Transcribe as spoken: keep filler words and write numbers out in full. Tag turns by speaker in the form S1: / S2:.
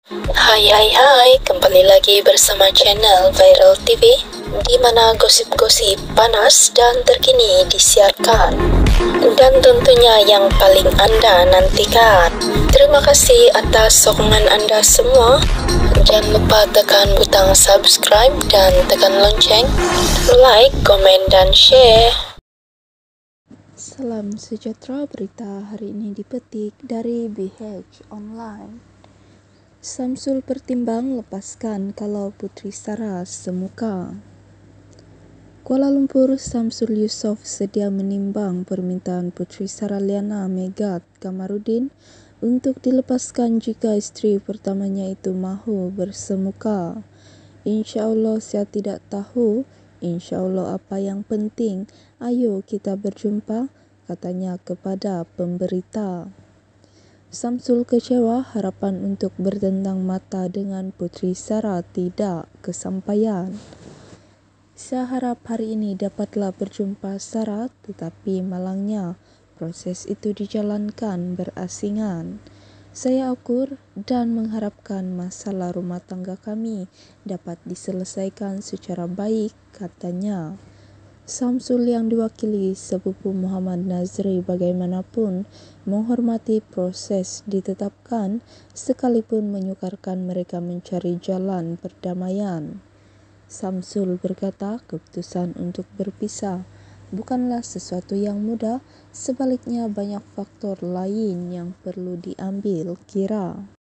S1: Hai hai hai, kembali lagi bersama channel Viral T V, di mana gosip-gosip panas dan terkini disiarkan, dan tentunya yang paling Anda nantikan. Terima kasih atas sokongan Anda semua. Jangan lupa tekan butang subscribe dan tekan lonceng, like, komen, dan share.
S2: Salam sejahtera, berita hari ini dipetik dari B H Online. Samsul pertimbang lepaskan kalau Putri Sarah semuka. Kuala Lumpur, Samsul Yusof sedia menimbang permintaan Putri Sarah Liana Megat Kamarudin untuk dilepaskan jika isteri pertamanya itu mahu bersemuka. InsyaAllah saya tidak tahu, insyaAllah apa yang penting, ayo kita berjumpa, katanya kepada pemberita. Samsul kecewa harapan untuk bertentang mata dengan Putri Sarah tidak kesampaian. Saya harap hari ini dapatlah berjumpa Sarah, tetapi malangnya proses itu dijalankan berasingan. Saya ukur dan mengharapkan masalah rumah tangga kami dapat diselesaikan secara baik, katanya. Samsul yang diwakili sepupu Muhammad Nazri bagaimanapun menghormati proses ditetapkan sekalipun menyukarkan mereka mencari jalan perdamaian. Samsul berkata keputusan untuk berpisah bukanlah sesuatu yang mudah, sebaliknya banyak faktor lain yang perlu diambil kira.